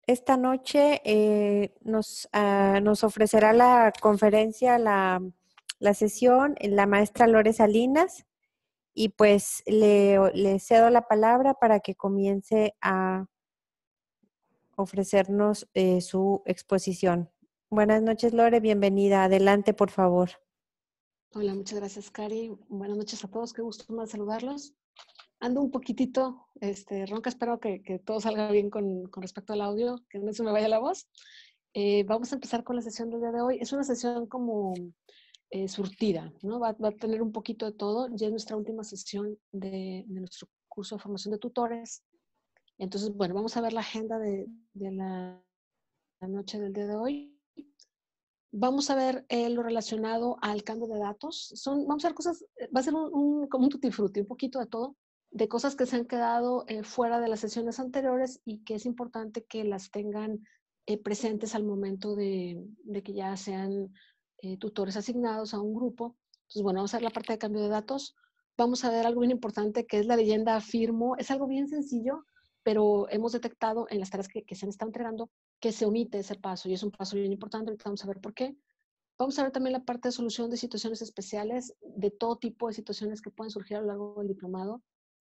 Esta noche nos ofrecerá la conferencia, la sesión, la maestra Lore Salinas, y pues le cedo la palabra para que comience a ofrecernos su exposición. Buenas noches, Lore, bienvenida. Adelante, por favor. Hola, muchas gracias, Cari. Buenas noches a todos, qué gusto más saludarlos. Ando un poquitito ronca, espero que todo salga bien con respecto al audio, que no se me vaya la voz. Vamos a empezar con la sesión del día de hoy. Es una sesión como surtida, ¿no? Va a tener un poquito de todo. Ya es nuestra última sesión de nuestro curso de formación de tutores. Entonces, bueno, vamos a ver la agenda de la noche del día de hoy. Vamos a ver lo relacionado al cambio de datos. Vamos a ver cosas, va a ser como un tutti frutti, un poquito de todo, de cosas que se han quedado fuera de las sesiones anteriores y que es importante que las tengan presentes al momento de que ya sean tutores asignados a un grupo. Entonces, bueno, vamos a ver la parte de cambio de datos. Vamos a ver algo bien importante que es la leyenda firmo. Es algo bien sencillo, pero hemos detectado en las tareas que se han estado entregando que se omite ese paso y es un paso bien importante. Ahorita vamos a ver por qué. Vamos a ver también la parte de solución de situaciones especiales, de todo tipo de situaciones que pueden surgir a lo largo del diplomado.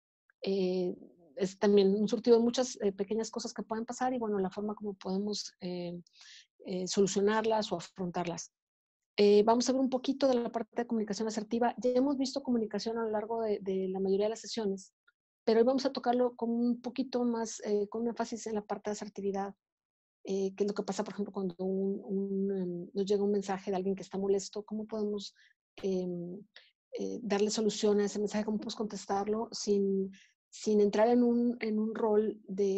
Es también un surtido de muchas pequeñas cosas que pueden pasar y bueno, la forma como podemos solucionarlas o afrontarlas. Vamos a ver un poquito de la parte de comunicación asertiva. Ya hemos visto comunicación a lo largo de la mayoría de las sesiones, pero hoy vamos a tocarlo con un poquito más, con un énfasis en la parte de asertividad. ¿Qué es lo que pasa, por ejemplo, cuando nos llega un mensaje de alguien que está molesto? ¿Cómo podemos darle solución a ese mensaje? ¿Cómo podemos contestarlo sin entrar en un rol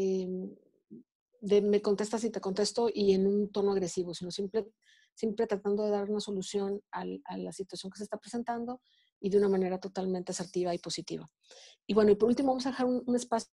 de me contestas y te contesto y en un tono agresivo, sino siempre tratando de dar una solución a la situación que se está presentando y de una manera totalmente asertiva y positiva? Y bueno, y por último vamos a dejar un espacio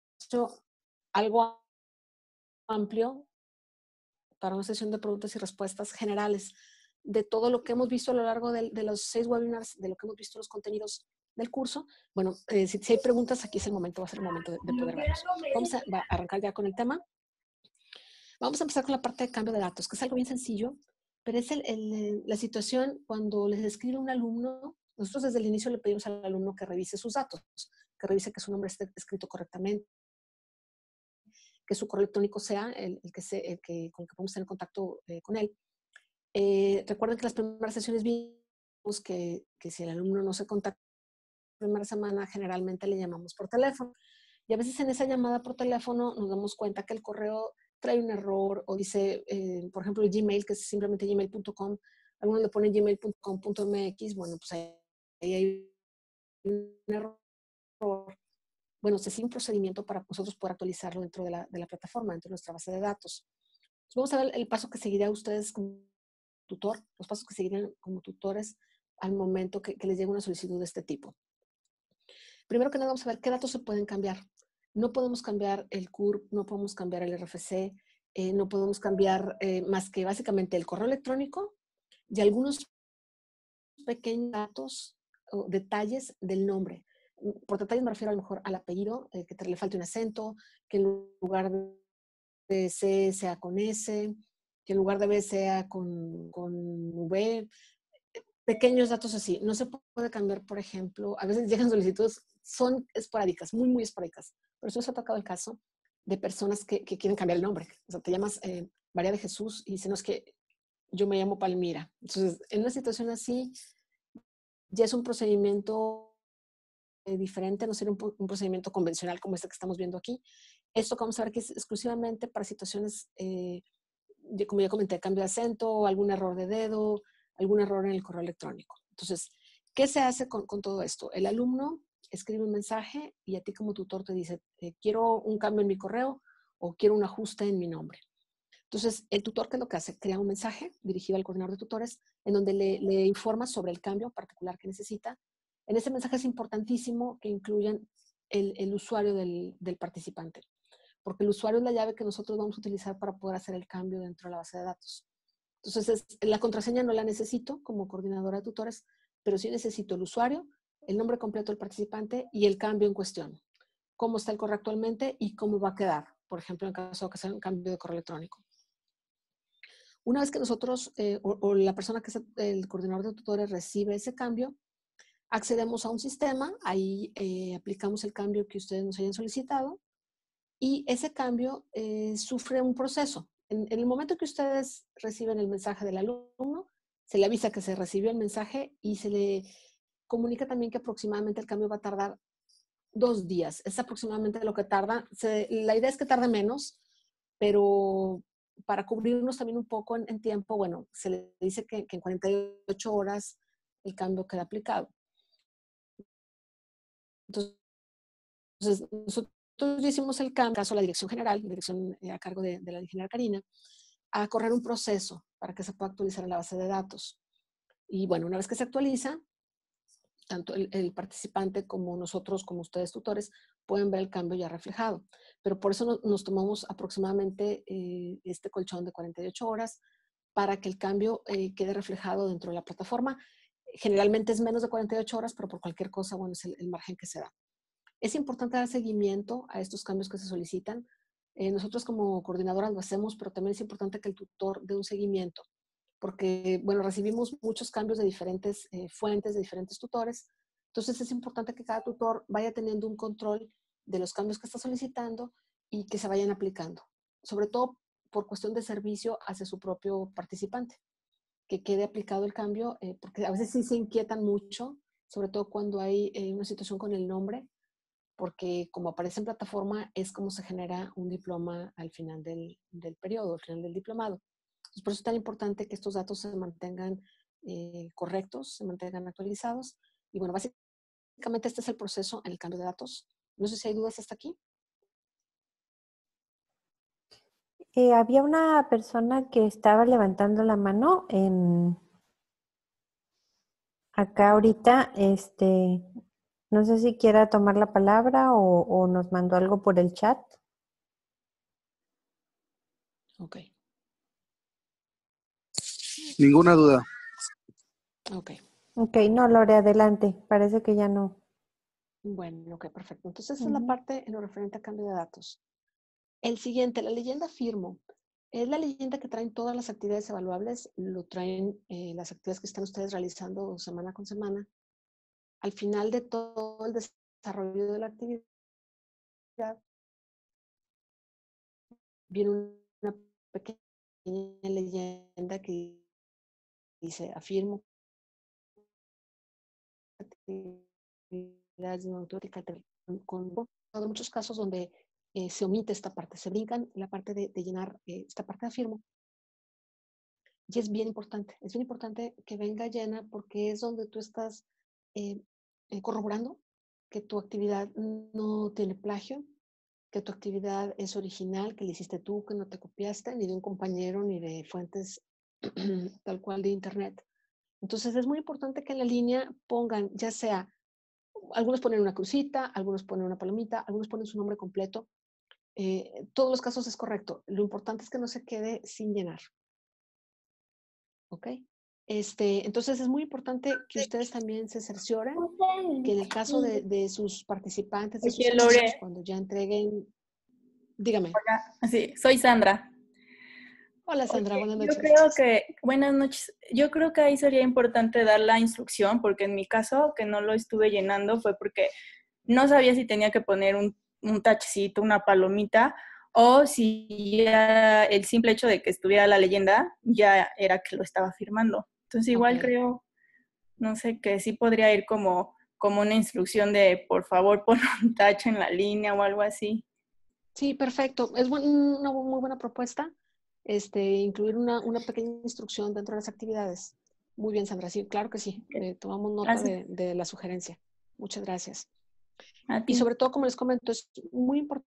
algo amplio para una sesión de preguntas y respuestas generales de todo lo que hemos visto a lo largo de los 6 webinars, de lo que hemos visto en los contenidos del curso. Bueno, si hay preguntas, aquí es el momento, va a ser el momento de poder verlos. Vamos a arrancar ya con el tema. Vamos a empezar con la parte de cambio de datos, que es algo bien sencillo, pero es la situación cuando les escribe un alumno. Nosotros desde el inicio le pedimos al alumno que revise sus datos, que revise que su nombre esté escrito correctamente, que su correo electrónico sea con el que podemos tener contacto con él. Recuerden que las primeras sesiones vimos que si el alumno no se contacta la primera semana, generalmente le llamamos por teléfono. Y a veces en esa llamada por teléfono nos damos cuenta que el correo trae un error o dice, por ejemplo, el Gmail, que es simplemente gmail.com, algunos le ponen gmail.com.mx, bueno, pues ahí hay un error. Bueno, se sigue un procedimiento para nosotros poder actualizarlo dentro de la plataforma, dentro de nuestra base de datos. Entonces, vamos a ver el paso que seguirá ustedes como tutor, los pasos que seguirían como tutores al momento que les llegue una solicitud de este tipo. Primero que nada, vamos a ver qué datos se pueden cambiar. No podemos cambiar el CURP, no podemos cambiar el RFC, no podemos cambiar más que básicamente el correo electrónico y algunos pequeños datos o detalles del nombre. Por detalles me refiero a lo mejor al apellido, que le falte un acento, que en lugar de C sea con S, que en lugar de B sea con V. Pequeños datos así. No se puede cambiar, por ejemplo, a veces llegan solicitudes, son esporádicas, muy, muy esporádicas. Pero eso se ha tocado el caso de personas que quieren cambiar el nombre. O sea, te llamas María de Jesús y dicen, no, es que yo me llamo Palmira. Entonces, en una situación así, ya es un procedimiento diferente, no sería un procedimiento convencional como este que estamos viendo aquí. Esto que vamos a ver que es exclusivamente para situaciones, como ya comenté, cambio de acento, algún error de dedo, algún error en el correo electrónico. Entonces, ¿qué se hace con todo esto? El alumno escribe un mensaje y a ti como tutor te dice, quiero un cambio en mi correo o quiero un ajuste en mi nombre. Entonces, el tutor, ¿qué es lo que hace? Crea un mensaje dirigido al coordinador de tutores en donde le informa sobre el cambio particular que necesita. En ese mensaje es importantísimo que incluyan el usuario del participante, porque el usuario es la llave que nosotros vamos a utilizar para poder hacer el cambio dentro de la base de datos. Entonces, la contraseña no la necesito como coordinadora de tutores, pero sí necesito el usuario, el nombre completo del participante y el cambio en cuestión. Cómo está el correo actualmente y cómo va a quedar. por ejemplo, en caso de que sea un cambio de correo electrónico. Una vez que nosotros o la persona que es el coordinador de tutores recibe ese cambio, accedemos a un sistema, ahí aplicamos el cambio que ustedes nos hayan solicitado y ese cambio sufre un proceso. En el momento que ustedes reciben el mensaje del alumno, se le avisa que se recibió el mensaje y se le comunica también que aproximadamente el cambio va a tardar 2 días. Es aproximadamente lo que tarda. La idea es que tarde menos, pero para cubrirnos también un poco en tiempo, bueno, se le dice que en 48 horas el cambio queda aplicado. Entonces, nosotros hicimos el cambio, caso la dirección general, dirección a cargo de la ingeniera Karina, a correr un proceso para que se pueda actualizar en la base de datos. Y bueno, una vez que se actualiza, tanto el participante como nosotros, como ustedes tutores, pueden ver el cambio ya reflejado. Pero por eso nos tomamos aproximadamente este colchón de 48 horas para que el cambio quede reflejado dentro de la plataforma. Generalmente es menos de 48 horas, pero por cualquier cosa, bueno, es el margen que se da. Es importante dar seguimiento a estos cambios que se solicitan. Nosotros como coordinadoras lo hacemos, pero también es importante que el tutor dé un seguimiento, porque, bueno, recibimos muchos cambios de diferentes fuentes, de diferentes tutores. Entonces es importante que cada tutor vaya teniendo un control de los cambios que está solicitando y que se vayan aplicando, sobre todo por cuestión de servicio hacia su propio participante, que quede aplicado el cambio, porque a veces sí se inquietan mucho, sobre todo cuando hay una situación con el nombre, porque como aparece en plataforma es como se genera un diploma al final del periodo, al final del diplomado. Entonces, por eso es tan importante que estos datos se mantengan correctos, se mantengan actualizados. Y bueno, básicamente este es el proceso en el cambio de datos. No sé si hay dudas hasta aquí. Había una persona que estaba levantando la mano acá ahorita, no sé si quiera tomar la palabra o nos mandó algo por el chat. Ok. Ninguna duda. Ok. Ok, no, Lore, adelante. Parece que ya no. Bueno, ok, perfecto. Entonces, esta es la parte en lo referente a cambio de datos. El siguiente, la leyenda firmo. Es la leyenda que traen todas las actividades evaluables, lo traen las actividades que están ustedes realizando semana con semana. Al final de todo el desarrollo de la actividad, viene una pequeña leyenda que dice, afirmo actividades de autoética con muchos casos donde se omite esta parte, se brincan la parte de llenar esta parte de afirmo. Y es bien importante que venga llena porque es donde tú estás corroborando que tu actividad no tiene plagio, que tu actividad es original, que la hiciste tú, que no te copiaste ni de un compañero ni de fuentes tal cual de internet. Entonces es muy importante que en la línea pongan, ya sea, algunos ponen una crucita, algunos ponen una palomita, algunos ponen su nombre completo. Todos los casos es correcto. Lo importante es que no se quede sin llenar. ¿Ok? Entonces es muy importante que ustedes también se cercioren que en el caso de sus participantes, de sus Oye, alumnos, Lore, cuando ya entreguen, dígame. sí, soy Sandra. Hola Sandra, Oye, buenas yo noches. creo que, buenas noches, yo creo que ahí sería importante dar la instrucción, porque en mi caso, que no lo estuve llenando, fue porque no sabía si tenía que poner un tachecito, una palomita, o si ya el simple hecho de que estuviera la leyenda ya era que lo estaba firmando. Entonces igual Ok. creo, no sé, que sí podría ir como una instrucción de, por favor, pon un tache en la línea o algo así. Sí, perfecto. Es una muy buena propuesta. Incluir una pequeña instrucción dentro de las actividades. Muy bien, Sandra. Sí, claro que sí. Tomamos nota Gracias de la sugerencia. Muchas gracias. a Y ti. sobre todo, como les comento, es muy importante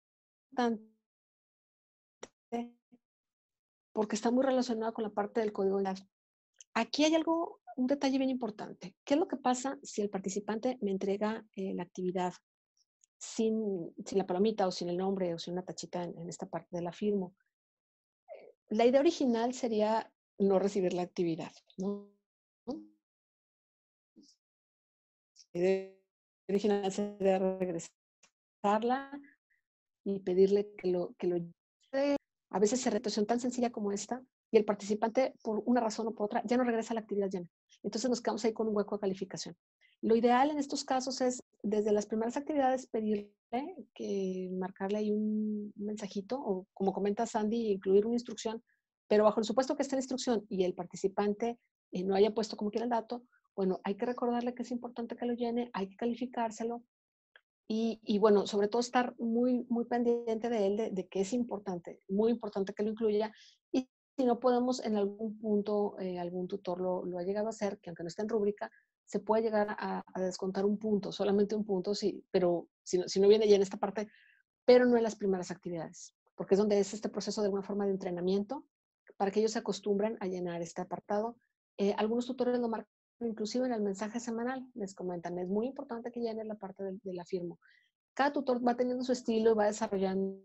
porque está muy relacionado con la parte del código de edad. Aquí hay un detalle bien importante. ¿Qué es lo que pasa si el participante me entrega la actividad sin la palomita o sin el nombre o sin una tachita en esta parte de la firma? La idea original sería no recibir la actividad, ¿no? La idea original sería regresarla y pedirle que lo a veces se retorsión tan sencilla como esta y el participante, por una razón o por otra, ya no regresa a la actividad llena. Entonces nos quedamos ahí con un hueco de calificación. Lo ideal en estos casos es, desde las primeras actividades, pedirle que marcarle ahí un mensajito o, como comenta Sandy, incluir una instrucción, pero bajo el supuesto que esté la instrucción y el participante no haya puesto como quiera el dato, bueno, hay que recordarle que es importante que lo llene, hay que calificárselo y bueno, sobre todo estar muy, muy pendiente de él, de que es importante, muy importante que lo incluya. Y si no podemos, en algún punto, algún tutor lo ha llegado a hacer, que aunque no esté en rúbrica, se puede llegar a descontar un punto, solamente un punto, sí, pero si no viene ya en esta parte, pero no en las primeras actividades, porque es donde es este proceso de alguna forma de entrenamiento para que ellos se acostumbren a llenar este apartado. Algunos tutores lo marcan inclusive en el mensaje semanal, les comentan, es muy importante que llenen la parte de la firma. Cada tutor va teniendo su estilo y va desarrollando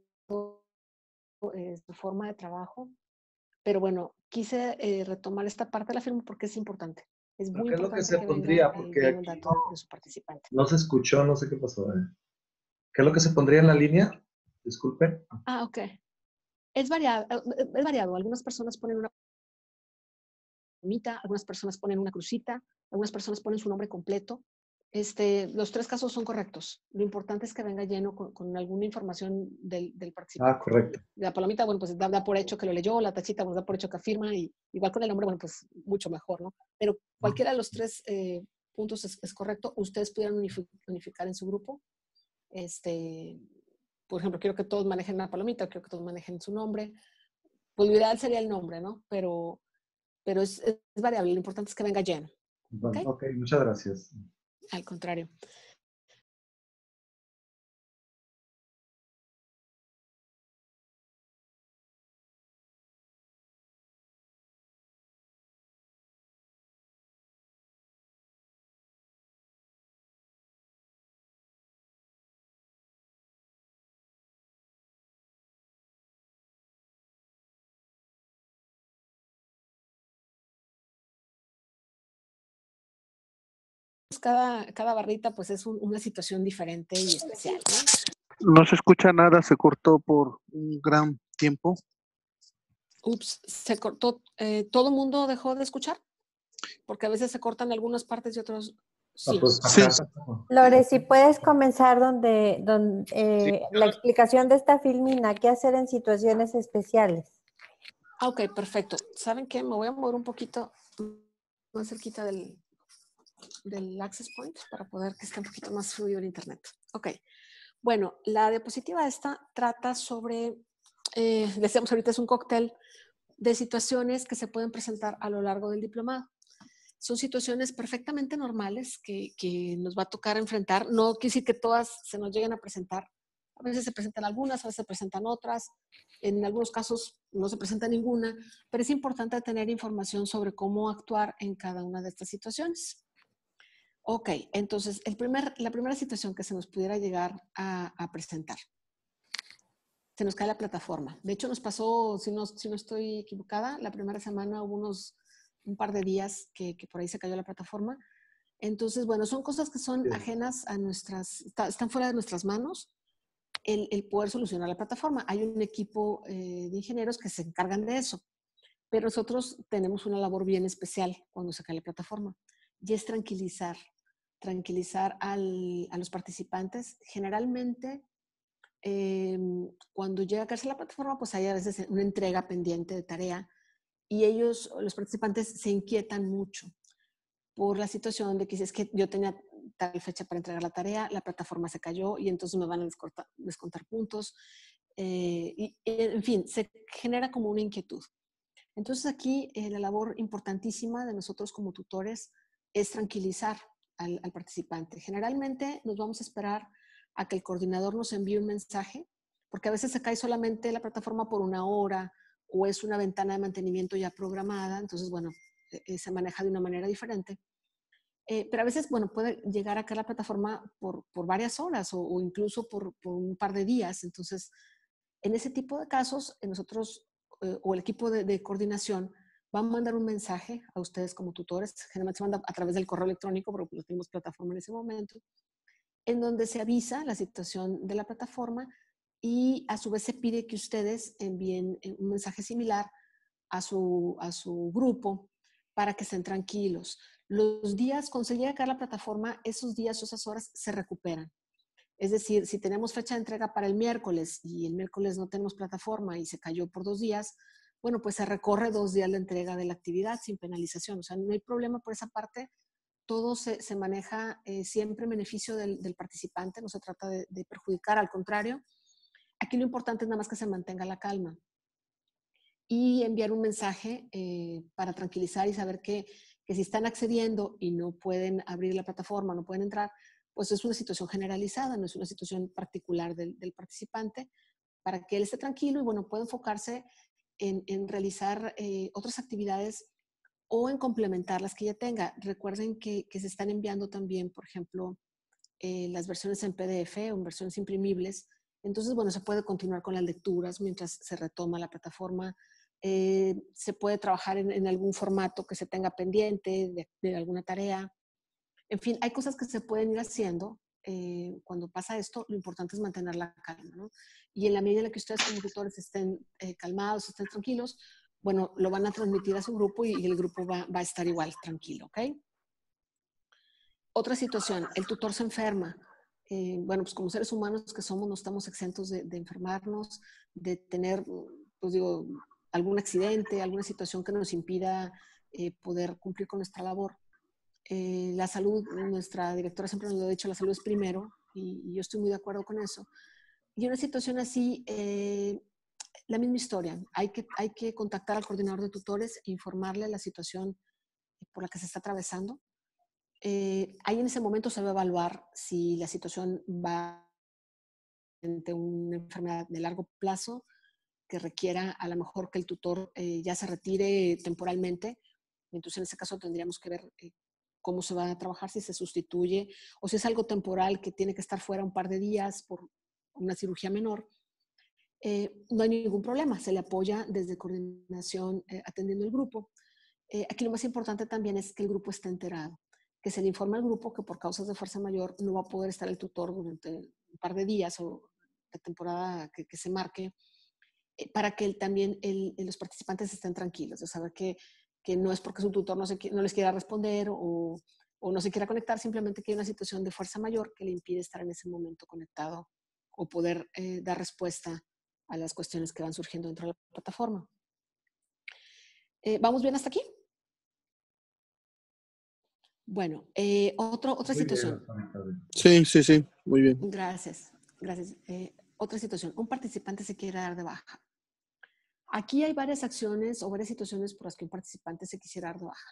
su forma de trabajo, pero bueno, quise retomar esta parte de la firma porque es importante. Es ¿Pero muy qué es lo que importante se que pondría? venga Porque lleno el aquí dato de su participante. no se escuchó, no sé qué pasó. ¿Qué es lo que se pondría en la línea? Disculpe. Ah, ok. Es variado. Algunas personas ponen una palomita, algunas personas ponen una crucita, algunas personas ponen su nombre completo. Los tres casos son correctos. Lo importante es que venga lleno con alguna información del Ah, participante. correcto. La palomita, bueno, pues da por hecho que lo leyó, la tachita, pues da por hecho que afirma, y igual con el nombre, bueno, pues mucho mejor, ¿no? Pero cualquiera de los tres puntos es correcto. Ustedes pudieran unificar en su grupo. Por ejemplo, quiero que todos manejen una palomita, quiero que todos manejen su nombre. Pues lo ideal sería el nombre, ¿no? Pero es variable. Lo importante es que venga lleno. Bueno, ¿Ok? ok, muchas gracias. Al contrario. Cada barrita pues es una situación diferente y especial, ¿no? No se escucha nada, se cortó por un gran tiempo. Ups, se cortó. ¿Todo el mundo dejó de escuchar? Porque a veces se cortan algunas partes y otros Ah, sí. pues Sí, acá. Lore, si puedes comenzar donde sí. la explicación de esta filmina, qué hacer en situaciones especiales. Ah, ok, perfecto. ¿Saben qué? Me voy a mover un poquito más cerquita del access point para poder que esté un poquito más fluido el internet. Ok. Bueno, la diapositiva esta trata sobre, decíamos ahorita, es un cóctel de situaciones que se pueden presentar a lo largo del diplomado. Son situaciones perfectamente normales que nos va a tocar enfrentar. No quiere decir que todas se nos lleguen a presentar. A veces se presentan algunas, a veces se presentan otras. En algunos casos no se presenta ninguna, pero es importante tener información sobre cómo actuar en cada una de estas situaciones. Ok, entonces la primera situación que se nos pudiera llegar a presentar. Se nos cae la plataforma. De hecho, nos pasó, si no estoy equivocada, la primera semana hubo un par de días que por ahí se cayó la plataforma. Entonces, bueno, son cosas que son ajenas a están fuera de nuestras manos, el poder solucionar la plataforma. Hay un equipo de ingenieros que se encargan de eso, pero nosotros tenemos una labor bien especial cuando se cae la plataforma, y es tranquilizar a los participantes. Generalmente, cuando llega a caerse la plataforma, pues hay a veces una entrega pendiente de tarea y los participantes, se inquietan mucho por la situación de que es que yo tenía tal fecha para entregar la tarea, la plataforma se cayó y entonces me van a descontar puntos. En fin, se genera como una inquietud. Entonces aquí la labor importantísima de nosotros como tutores es tranquilizar al participante. Generalmente nos vamos a esperar a que el coordinador nos envíe un mensaje, porque a veces se cae solamente la plataforma por una hora o es una ventana de mantenimiento ya programada, entonces, bueno, se maneja de una manera diferente. Pero a veces, bueno, puede llegar a caer la plataforma por varias horas o incluso por un par de días. Entonces, en ese tipo de casos, nosotros o el equipo de coordinación va a mandar un mensaje a ustedes como tutores, generalmente se manda a través del correo electrónico, porque no tenemos plataforma en ese momento, en donde se avisa la situación de la plataforma y a su vez se pide que ustedes envíen un mensaje similar a su grupo para que estén tranquilos. Los días, cuando se llega a caer la plataforma, esos días o esas horas se recuperan. Es decir, si tenemos fecha de entrega para el miércoles y el miércoles no tenemos plataforma y se cayó por 2 días, bueno, pues se recorre 2 días la entrega de la actividad sin penalización. O sea, no hay problema por esa parte. Todo se maneja siempre en beneficio del participante, no se trata de perjudicar, al contrario. Aquí lo importante es nada más que se mantenga la calma y enviar un mensaje para tranquilizar y saber que si están accediendo y no pueden abrir la plataforma, no pueden entrar, pues es una situación generalizada, no es una situación particular del participante, para que él esté tranquilo y bueno, pueda enfocarse en realizar otras actividades o en complementar las que ya tenga. Recuerden que se están enviando también, por ejemplo, las versiones en PDF o en versiones imprimibles. Entonces, bueno, se puede continuar con las lecturas mientras se retoma la plataforma. Se puede trabajar en algún formato que se tenga pendiente de alguna tarea. En fin, hay cosas que se pueden ir haciendo cuando pasa esto. Lo importante es mantener la calma, ¿no? Y en la medida en la que ustedes como tutores estén calmados, estén tranquilos, bueno, lo van a transmitir a su grupo y el grupo va a estar igual tranquilo, ¿ok? Otra situación, el tutor se enferma. Bueno, pues como seres humanos que somos, no estamos exentos de enfermarnos, de tener, pues digo, algún accidente, alguna situación que nos impida poder cumplir con nuestra labor. La salud, nuestra directora siempre nos lo ha dicho, la salud es primero, y yo estoy muy de acuerdo con eso. Y en una situación así, la misma historia. Hay que contactar al coordinador de tutores e informarle la situación por la que se está atravesando. Ahí en ese momento se va a evaluar si la situación va ante una enfermedad de largo plazo que requiera a lo mejor que el tutor ya se retire temporalmente. Entonces, en ese caso tendríamos que ver cómo se va a trabajar, si se sustituye o si es algo temporal que tiene que estar fuera un par de días por una cirugía menor. No hay ningún problema, se le apoya desde coordinación atendiendo el grupo. Aquí lo más importante también es que el grupo esté enterado, que se le informe al grupo que por causas de fuerza mayor no va a poder estar el tutor durante un par de días o la temporada que se marque, para que también los participantes estén tranquilos, de saber que no es porque su tutor no les quiera responder o no se quiera conectar, simplemente que hay una situación de fuerza mayor que le impide estar en ese momento conectado o poder dar respuesta a las cuestiones que van surgiendo dentro de la plataforma. ¿Vamos bien hasta aquí? Bueno, otra situación. Sí, sí, sí, muy bien. Gracias, gracias. Otra situación, un participante se quiere dar de baja. Aquí hay varias acciones o varias situaciones por las que un participante se quisiera dar de baja.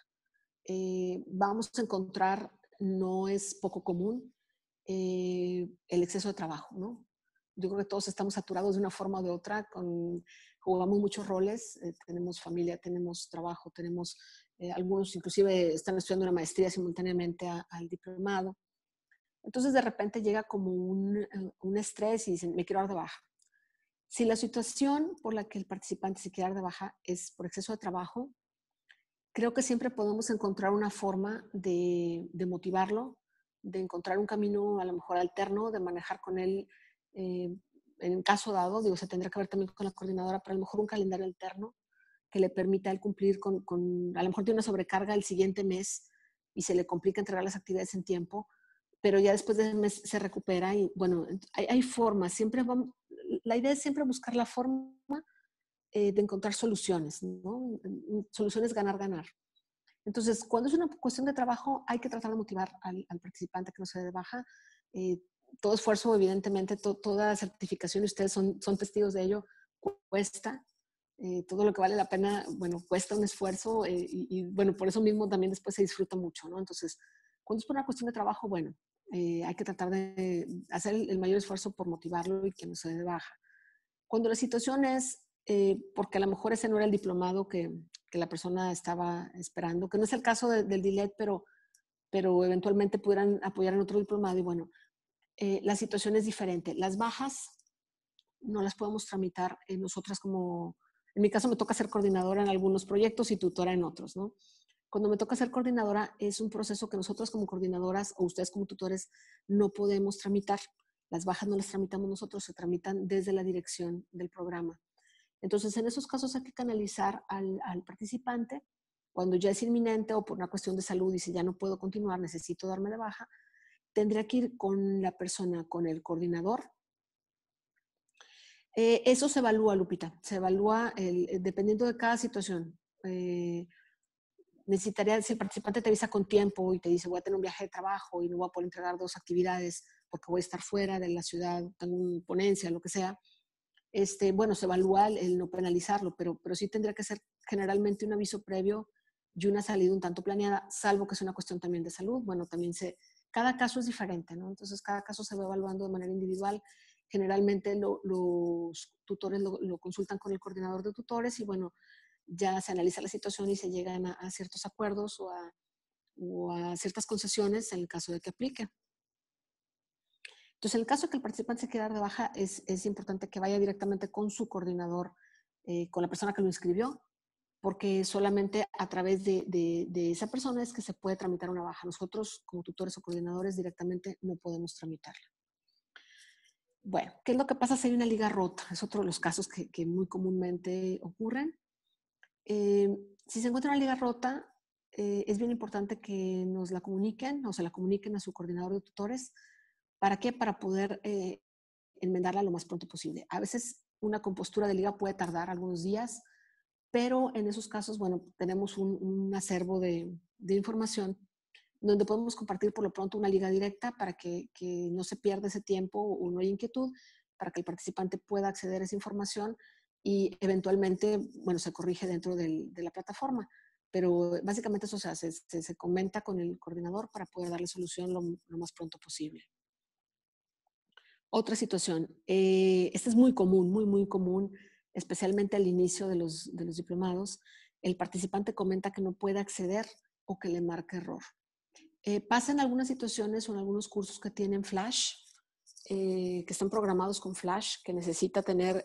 Vamos a encontrar, no es poco común, el exceso de trabajo, ¿no? Yo creo que todos estamos saturados de una forma o de otra, jugamos muchos roles, tenemos familia, tenemos trabajo, tenemos, algunos inclusive están estudiando una maestría simultáneamente al diplomado. Entonces de repente llega como un estrés y dicen, me quiero dar de baja. Si la situación por la que el participante se quiere dar de baja es por exceso de trabajo, creo que siempre podemos encontrar una forma de motivarlo, de encontrar un camino a lo mejor alterno, de manejar con él, en caso dado, digo, se tendrá que ver también con la coordinadora, pero a lo mejor un calendario alterno que le permita a él cumplir con a lo mejor tiene una sobrecarga el siguiente mes y se le complica entregar las actividades en tiempo, pero ya después del mes se recupera y bueno, hay formas, siempre vamos, la idea es siempre buscar la forma de encontrar soluciones, ¿no? Soluciones ganar-ganar. Entonces, cuando es una cuestión de trabajo, hay que tratar de motivar al participante que no se dé de baja. Todo esfuerzo, evidentemente, toda certificación, y ustedes son testigos de ello, cuesta. Todo lo que vale la pena, bueno, cuesta un esfuerzo y bueno, por eso mismo también después se disfruta mucho, ¿no? Entonces, cuando es por una cuestión de trabajo, bueno, hay que tratar de hacer el mayor esfuerzo por motivarlo y que no se dé de baja. Cuando la situación es porque a lo mejor ese no era el diplomado que la persona estaba esperando, que no es el caso del DILET, pero eventualmente pudieran apoyar en otro diplomado y bueno, la situación es diferente. Las bajas no las podemos tramitar nosotras como, en mi caso me toca ser coordinadora en algunos proyectos y tutora en otros, ¿no? Cuando me toca ser coordinadora es un proceso que nosotros como coordinadoras o ustedes como tutores no podemos tramitar. Las bajas no las tramitamos nosotros, se tramitan desde la dirección del programa. Entonces, en esos casos hay que canalizar al participante cuando ya es inminente o por una cuestión de salud, dice ya no puedo continuar, necesito darme de baja, tendría que ir con la persona, con el coordinador. Eso se evalúa, Lupita, se evalúa dependiendo de cada situación. Necesitaría, si el participante te avisa con tiempo y te dice voy a tener un viaje de trabajo y no voy a poder entregar 2 actividades porque voy a estar fuera de la ciudad, tengo una ponencia, lo que sea, bueno, se evalúa el no penalizarlo, pero sí tendría que ser generalmente un aviso previo y una salida un tanto planeada, salvo que es una cuestión también de salud. Bueno, también cada caso es diferente, ¿no? Entonces, cada caso se va evaluando de manera individual. Generalmente los tutores lo consultan con el coordinador de tutores y, bueno, ya se analiza la situación y se llegan a ciertos acuerdos o a ciertas concesiones en el caso de que aplique. Entonces, en el caso de que el participante se quiera dar de baja, es importante que vaya directamente con su coordinador, con la persona que lo inscribió, porque solamente a través de esa persona es que se puede tramitar una baja. Nosotros, como tutores o coordinadores, directamente no podemos tramitarla. Bueno, ¿qué es lo que pasa si hay una liga rota? Es otro de los casos que muy comúnmente ocurren. Si se encuentra una liga rota, es bien importante que nos la comuniquen o se la comuniquen a su coordinador de tutores. ¿Para qué? Para poder enmendarla lo más pronto posible. A veces una compostura de liga puede tardar algunos días, pero en esos casos, bueno, tenemos un acervo de información donde podemos compartir por lo pronto una liga directa para que no se pierda ese tiempo o no hay inquietud, para que el participante pueda acceder a esa información y eventualmente, bueno, se corrige dentro de la plataforma. Pero básicamente eso se hace, se comenta con el coordinador para poder darle solución lo más pronto posible. Otra situación, esta es muy común, muy común, especialmente al inicio de los diplomados. El participante comenta que no puede acceder o que le marca error. Pasa en algunas situaciones o en algunos cursos que tienen Flash, que están programados con Flash, que necesita tener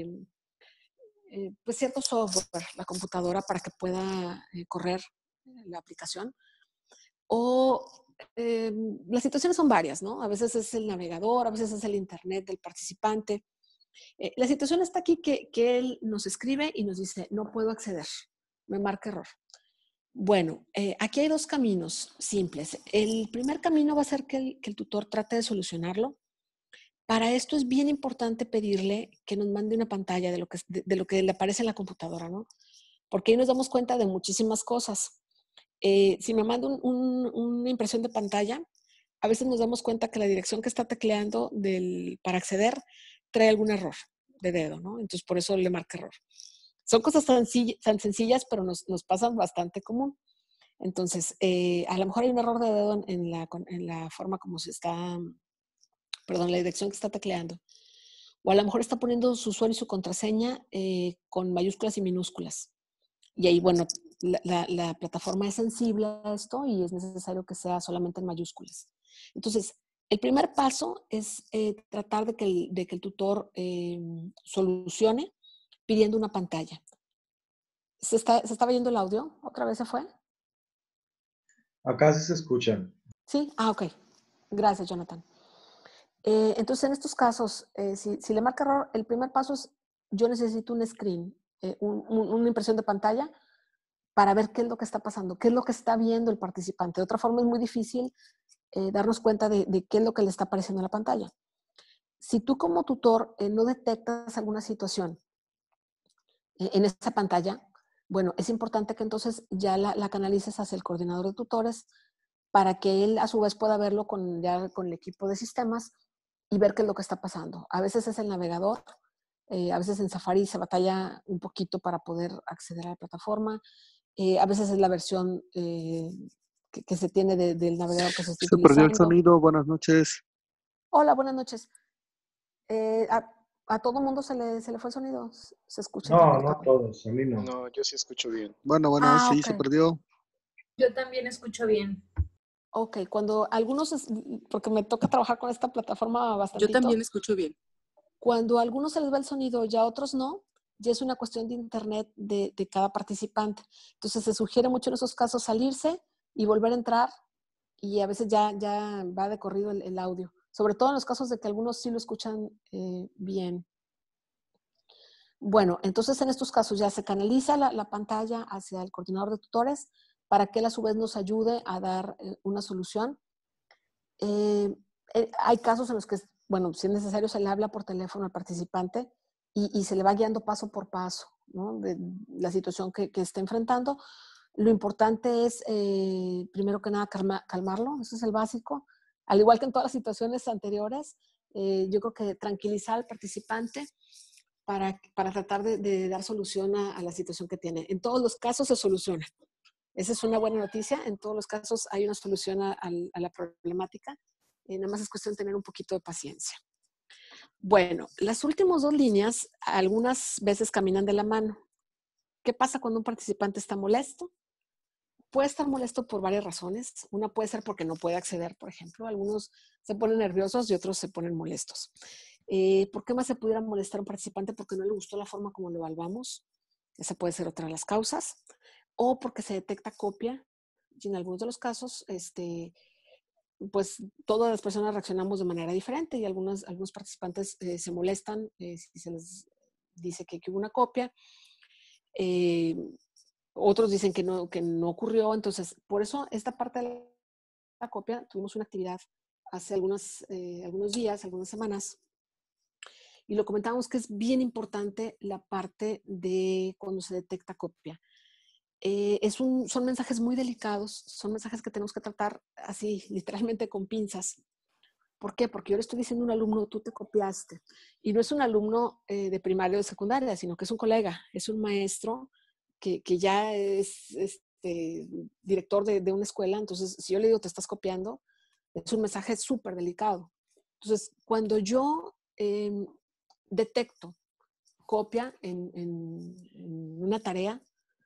pues cierto software, la computadora, para que pueda correr la aplicación. O las situaciones son varias, ¿no? A veces es el navegador, a veces es el internet del participante. La situación está aquí que él nos escribe y nos dice, no puedo acceder, me marca error. Bueno, aquí hay 2 caminos simples. El primer camino va a ser que el tutor trate de solucionarlo. Para esto es bien importante pedirle que nos mande una pantalla de lo que le aparece en la computadora, ¿no? Porque ahí nos damos cuenta de muchísimas cosas. Si me manda una impresión de pantalla, a veces nos damos cuenta que la dirección que está tecleando para acceder trae algún error de dedo, ¿no? Entonces, por eso le marca error. Son cosas tan sencillas, pero nos pasan bastante común. Entonces, a lo mejor hay un error de dedo en la forma como la dirección que está tecleando. O a lo mejor está poniendo su usuario y su contraseña con mayúsculas y minúsculas. Y ahí, bueno, la plataforma es sensible a esto y es necesario que sea solamente en mayúsculas. Entonces, el primer paso es tratar de que el tutor solucione pidiendo una pantalla. ¿Se estaba yendo el audio? ¿Otra vez se fue? Acá sí se escuchan. Sí, ok. Gracias, Jonathan. Entonces, en estos casos, si le marca error, el primer paso es, yo necesito un screen, una impresión de pantalla para ver qué es lo que está pasando, qué es lo que está viendo el participante. De otra forma, es muy difícil darnos cuenta de qué es lo que le está apareciendo en la pantalla. Si tú como tutor no detectas alguna situación en esa pantalla, bueno, es importante que entonces ya la canalices hacia el coordinador de tutores para que él a su vez pueda verlo con el equipo de sistemas y ver qué es lo que está pasando. A veces es el navegador, a veces en Safari se batalla un poquito para poder acceder a la plataforma, a veces es la versión que se tiene del navegador que se está Se perdió el utilizando. sonido, buenas noches. Hola, buenas noches. ¿A todo mundo se le fue el sonido? ¿Se escucha? No, no a todos, a mí no. No, yo sí escucho bien. Bueno, sí, ok. se perdió. Yo también escucho bien. Ok, cuando algunos, porque me toca trabajar con esta plataforma bastante. Yo también escucho bien. Cuando a algunos se les va el sonido y a otros no, ya es una cuestión de internet de cada participante. Entonces se sugiere mucho en esos casos salirse y volver a entrar y a veces ya va de corrido el audio. sobre todo en los casos de que algunos sí lo escuchan bien. Bueno, entonces en estos casos ya se canaliza la pantalla hacia el coordinador de tutores para que él a su vez nos ayude a dar una solución. Hay casos en los que, bueno, si es necesario, se le habla por teléfono al participante y se le va guiando paso por paso, ¿no? De la situación que esté enfrentando. Lo importante es, primero que nada, calmarlo, eso es el básico. Al igual que en todas las situaciones anteriores, yo creo que tranquilizar al participante para tratar de dar solución a la situación que tiene. En todos los casos se soluciona. Esa es una buena noticia. En todos los casos hay una solución a la problemática. Nada más es cuestión de tener un poquito de paciencia. Bueno, las últimas 2 líneas algunas veces caminan de la mano. ¿Qué pasa cuando un participante está molesto? Puede estar molesto por varias razones. Una puede ser porque no puede acceder, por ejemplo. Algunos se ponen nerviosos y otros se ponen molestos. ¿Por qué más se pudiera molestar a un participante? Porque no le gustó la forma como lo evaluamos. Esa puede ser otra de las causas. O porque se detecta copia. Y en algunos de los casos, pues todas las personas reaccionamos de manera diferente y algunos participantes se molestan si se les dice que hubo una copia. Otros dicen que no ocurrió. Entonces, por eso esta parte de la copia, tuvimos una actividad hace algunos días, algunas semanas, y lo comentábamos que es bien importante la parte de cuando se detecta copia. Son mensajes muy delicados, son mensajes que tenemos que tratar así, literalmente con pinzas. ¿Por qué? Porque yo le estoy diciendo a un alumno, tú te copiaste. Y no es un alumno de primaria o de secundaria, sino que es un colega, es un maestro que ya es director de una escuela. Entonces, si yo le digo, te estás copiando, es un mensaje súper delicado. Entonces, cuando yo detecto copia en una tarea,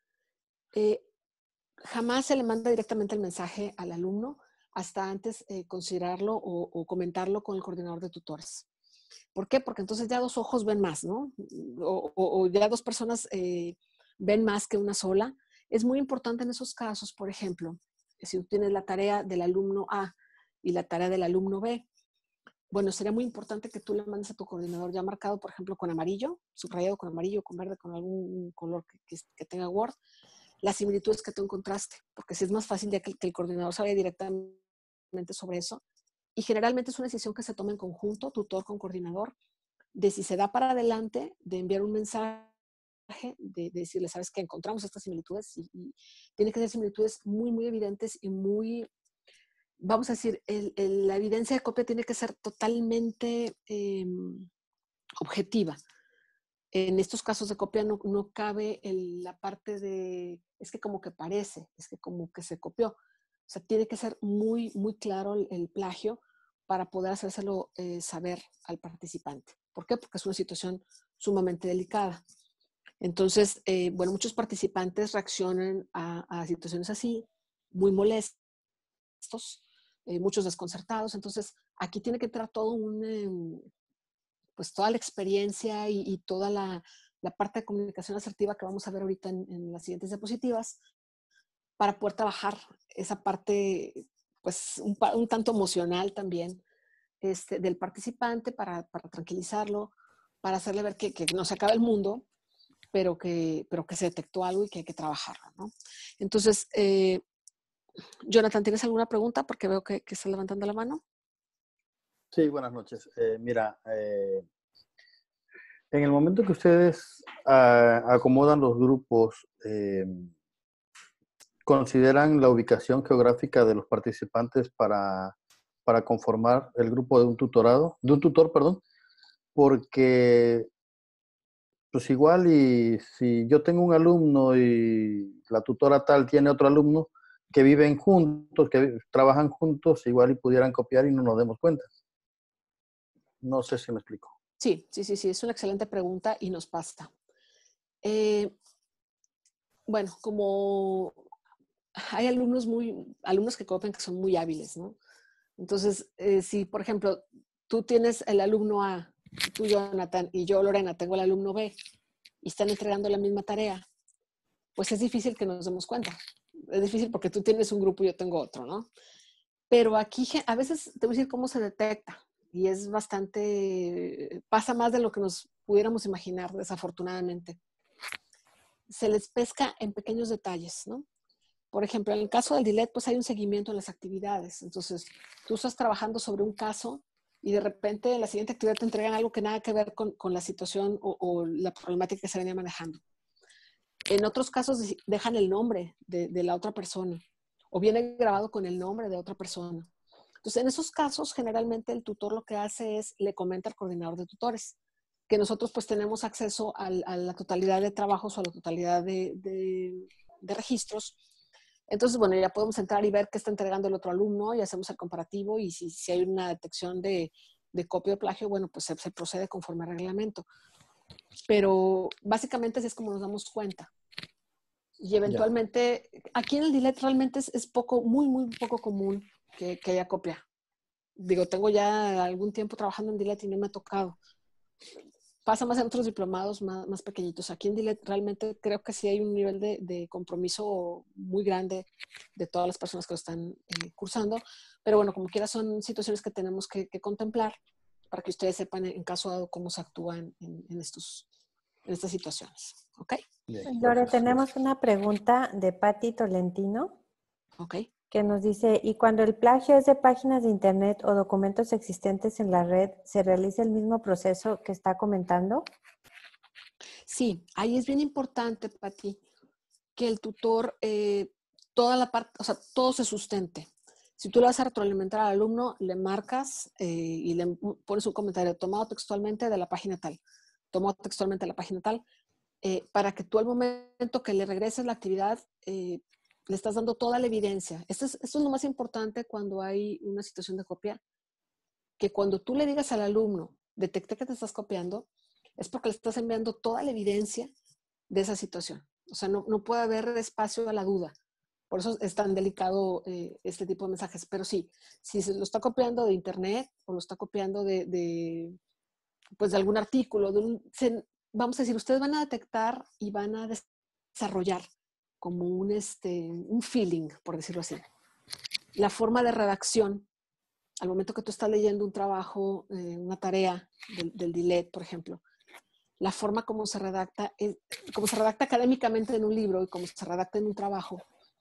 jamás se le manda directamente el mensaje al alumno hasta antes considerarlo o comentarlo con el coordinador de tutores. ¿Por qué? Porque entonces ya 2 ojos ven más, ¿no? O ya 2 personas ven más que una sola. Es muy importante en esos casos, por ejemplo, si tú tienes la tarea del alumno A y la tarea del alumno B, bueno, sería muy importante que tú le mandes a tu coordinador ya marcado, por ejemplo, con amarillo, subrayado con amarillo, con verde, con algún color que tenga Word, las similitudes que tú encontraste, porque si es más fácil ya que el coordinador sabe directamente sobre eso. Y generalmente es una decisión que se toma en conjunto, tutor con coordinador, de si se da para adelante, de enviar un mensaje, de decirle, sabes que encontramos estas similitudes y tiene que ser similitudes muy, muy evidentes y muy, vamos a decir, la evidencia de copia tiene que ser totalmente objetiva. En estos casos de copia no cabe la parte de, es que como que parece, es que como que se copió. O sea, tiene que ser muy, muy claro el plagio para poder hacérselo saber al participante. ¿Por qué? Porque es una situación sumamente delicada. Entonces, bueno, muchos participantes reaccionan a situaciones así, muy molestos, muchos desconcertados. Entonces, aquí tiene que entrar todo pues toda la experiencia y toda la parte de comunicación asertiva que vamos a ver ahorita en las siguientes diapositivas para poder trabajar esa parte, pues un tanto emocional también del participante para tranquilizarlo, para hacerle ver que no se acaba el mundo, pero que se detectó algo y que hay que trabajarlo, ¿no? Entonces, Jonathan, ¿tienes alguna pregunta? Porque veo que estás levantando la mano. Sí, buenas noches. Mira, en el momento que ustedes acomodan los grupos, ¿consideran la ubicación geográfica de los participantes para conformar el grupo de un tutor, perdón? Porque, pues igual, y si yo tengo un alumno y la tutora tal tiene otro alumno que viven juntos, que trabajan juntos, igual y pudieran copiar y no nos demos cuenta. No sé si me explico. Sí, es una excelente pregunta y nos pasa. Bueno, como hay alumnos que copian que son muy hábiles, ¿no? Entonces, si por ejemplo, tú tienes el alumno A, tú Jonathan y yo Lorena tengo el alumno B y están entregando la misma tarea, pues es difícil que nos demos cuenta. Es difícil porque tú tienes un grupo y yo tengo otro, ¿no? Pero aquí a veces te voy a decir cómo se detecta. y es bastante, pasa más de lo que nos pudiéramos imaginar, desafortunadamente. Se les pesca en pequeños detalles, ¿no? Por ejemplo, en el caso del DILET, pues hay un seguimiento en las actividades. Entonces, tú estás trabajando sobre un caso y de repente en la siguiente actividad te entregan algo que nada que ver con la situación o la problemática que se venía manejando. En otros casos dejan el nombre de la otra persona o viene grabado con el nombre de otra persona. Entonces, en esos casos, generalmente el tutor lo que hace es le comenta al coordinador de tutores que nosotros pues tenemos acceso a la totalidad de trabajos o a la totalidad de registros. Entonces, bueno, ya podemos entrar y ver qué está entregando el otro alumno y hacemos el comparativo y si hay una detección de copia o plagio, bueno, pues se procede conforme al reglamento. Pero básicamente así es como nos damos cuenta. Y eventualmente, aquí en el DILET realmente es poco, muy, muy poco común que haya copia. Digo, tengo ya algún tiempo trabajando en DILET y no me ha tocado. Pasa más en otros diplomados más pequeñitos. Aquí en DILET realmente creo que sí hay un nivel de compromiso muy grande de todas las personas que lo están cursando. Pero bueno, como quiera, son situaciones que tenemos que contemplar para que ustedes sepan en caso dado cómo se actúa en estas situaciones. ¿Ok? Bien, Lore, gracias. tenemos una pregunta de Patti Tolentino Ok. que nos dice, ¿y cuando el plagio es de páginas de internet o documentos existentes en la red, se realiza el mismo proceso que está comentando? Sí, ahí es bien importante, Pati, que el tutor, toda la parte, o sea, todo se sustente. Si tú le vas a retroalimentar al alumno, le marcas y le pones un comentario tomado textualmente de la página tal, tomado textualmente de la página tal, para que tú al momento que le regreses la actividad, le estás dando toda la evidencia. Esto es lo más importante cuando hay una situación de copia, que cuando tú le digas al alumno, detecté que te estás copiando, es porque le estás enviando toda la evidencia de esa situación. O sea, no puede haber espacio a la duda. Por eso es tan delicado este tipo de mensajes. Pero sí, si se lo está copiando de internet o lo está copiando pues de algún artículo, vamos a decir, ustedes van a detectar y van a desarrollar como un feeling, por decirlo así. La forma de redacción, al momento que tú estás leyendo un trabajo, una tarea del DILET, por ejemplo, la forma como se redacta académicamente en un libro y como se redacta en un trabajo,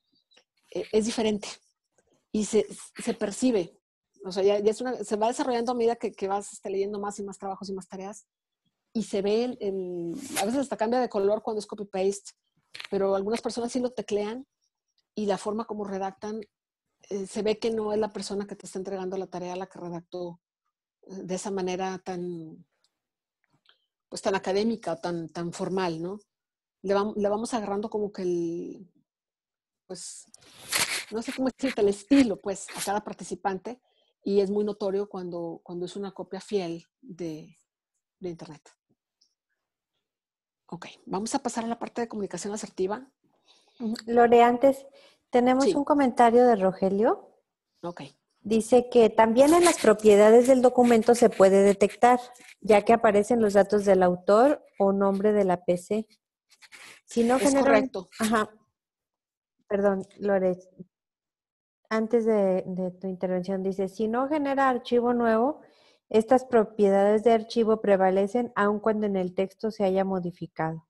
es diferente y se percibe. O sea, ya se va desarrollando a medida que vas leyendo más y más trabajos y más tareas y se ve, a veces hasta cambia de color cuando es copy-paste, pero algunas personas sí lo teclean y la forma como redactan, se ve que no es la persona que te está entregando la tarea la que redactó de esa manera tan académica, tan formal, ¿no? Le vamos agarrando como que pues, no sé cómo decirte, el estilo, pues, a cada participante y es muy notorio cuando es una copia fiel de Internet. Ok, vamos a pasar a la parte de comunicación asertiva. Lore, antes tenemos Sí. un comentario de Rogelio. Ok. Dice que también en las propiedades del documento se puede detectar, ya que aparecen los datos del autor o nombre de la PC. Si no Es correcto. Ajá. Perdón, Lore. Antes de tu intervención dice, si no genera archivo nuevo, estas propiedades de archivo prevalecen aun cuando en el texto se haya modificado.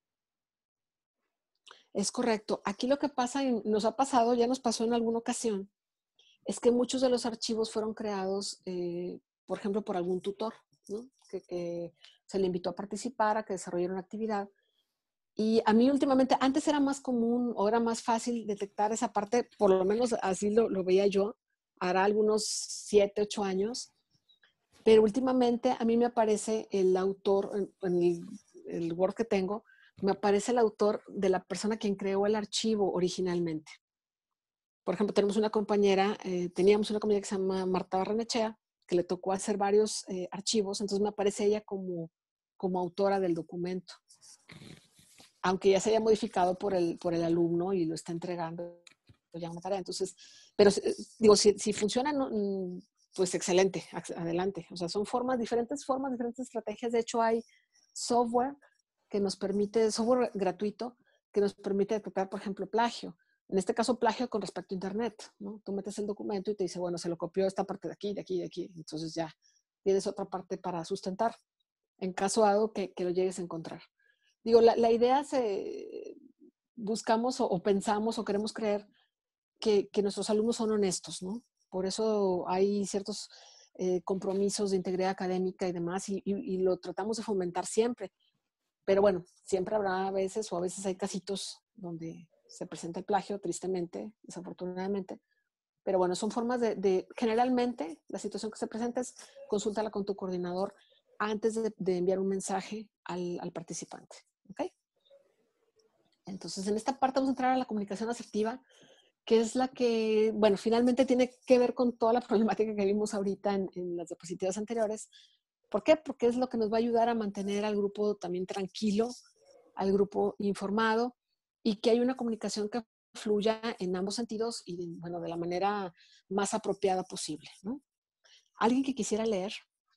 Es correcto. Aquí lo que pasa, y nos ha pasado, ya nos pasó en alguna ocasión, es que muchos de los archivos fueron creados, por ejemplo, por algún tutor, ¿no? Que se le invitó a participar, a que desarrollara una actividad. Y a mí últimamente, antes era más común o era más fácil detectar esa parte, por lo menos así lo veía yo, hará algunos 7, 8 años, pero últimamente a mí me aparece el autor, en el Word que tengo, me aparece el autor de la persona quien creó el archivo originalmente. Por ejemplo, teníamos una compañera que se llama Marta Barrenechea, que le tocó hacer varios archivos, entonces me aparece ella como autora del documento. Aunque ya se haya modificado por el alumno y lo está entregando ya una tarea. Entonces, pero digo, si funciona, pues excelente, adelante. O sea, son diferentes estrategias. De hecho, hay software software gratuito que nos permite detectar, por ejemplo, plagio. En este caso, plagio con respecto a Internet, ¿no? Tú metes el documento y te dice, bueno, se lo copió esta parte de aquí, de aquí, de aquí. Entonces ya tienes otra parte para sustentar, en caso dado que lo llegues a encontrar. Digo, la idea buscamos o pensamos o queremos creer que nuestros alumnos son honestos, ¿no? Por eso hay ciertos compromisos de integridad académica y demás, y lo tratamos de fomentar siempre. Pero bueno, siempre habrá veces, o a veces hay casitos donde se presenta el plagio, tristemente, desafortunadamente. Pero bueno, son formas generalmente, la situación que se presenta es consúltala con tu coordinador antes de enviar un mensaje al participante. ¿Ok? Entonces, en esta parte vamos a entrar a la comunicación asertiva, que es la que, bueno, finalmente tiene que ver con toda la problemática que vimos ahorita en las diapositivas anteriores. ¿Por qué? Porque es lo que nos va a ayudar a mantener al grupo también tranquilo, al grupo informado, y que hay una comunicación que fluya en ambos sentidos y, bueno, de la manera más apropiada posible, ¿no? ¿Alguien que quisiera leer?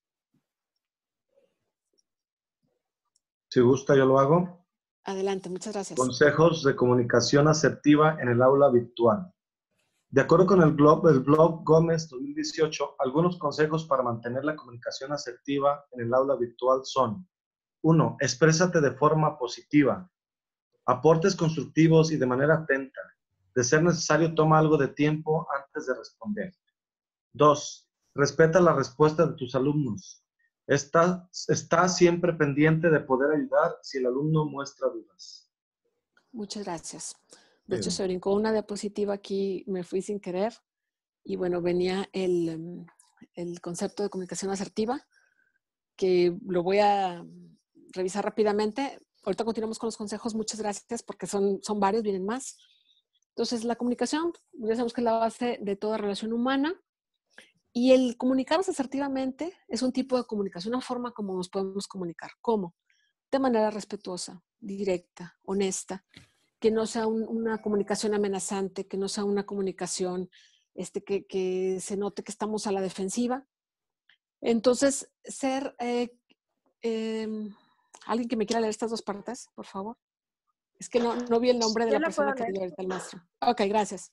Si gusta, yo lo hago. Adelante, muchas gracias. Consejos de comunicación asertiva en el aula virtual. De acuerdo con el blog Gómez 2018, algunos consejos para mantener la comunicación asertiva en el aula virtual son: 1. Exprésate de forma positiva. Aportes constructivos y de manera atenta. De ser necesario, toma algo de tiempo antes de responder. 2. Respeta la respuesta de tus alumnos. Está siempre pendiente de poder ayudar si el alumno muestra dudas. Muchas gracias. De hecho, se brincó una diapositiva aquí, me fui sin querer. Y bueno, venía el concepto de comunicación asertiva, que lo voy a revisar rápidamente. Ahorita continuamos con los consejos. Muchas gracias, porque son varios, vienen más. Entonces, la comunicación, ya sabemos que es la base de toda relación humana. Y el comunicarnos asertivamente es un tipo de comunicación, una forma como nos podemos comunicar. ¿Cómo? De manera respetuosa, directa, honesta, que no sea una comunicación amenazante, que no sea una comunicación que se note que estamos a la defensiva. Entonces, ser alguien que me quiera leer estas dos partes, por favor. Es que no vi el nombre de la persona que dio ahorita el maestro. Ok, gracias.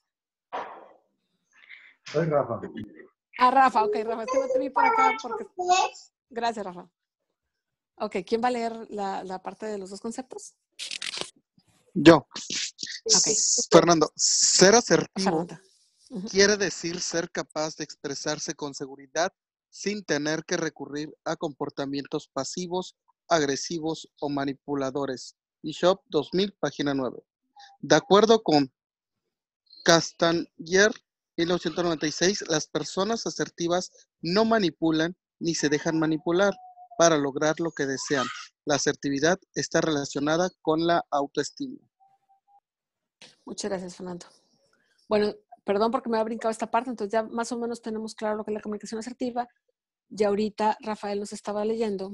Soy Rafa. Rafa, ok, Rafa, es que no te vi por acá porque... Gracias, Rafa. Ok, ¿quién va a leer la parte de los dos conceptos? Yo. Okay. Fernando, ser asertivo Fernando. quiere decir ser capaz de expresarse con seguridad sin tener que recurrir a comportamientos pasivos, agresivos o manipuladores. Bishop 2000, página 9. De acuerdo con Castañer, 1996, las personas asertivas no manipulan ni se dejan manipular para lograr lo que desean. La asertividad está relacionada con la autoestima. Muchas gracias, Fernando. Bueno, perdón porque me ha brincado esta parte, entonces ya más o menos tenemos claro lo que es la comunicación asertiva. Ya ahorita Rafael nos estaba leyendo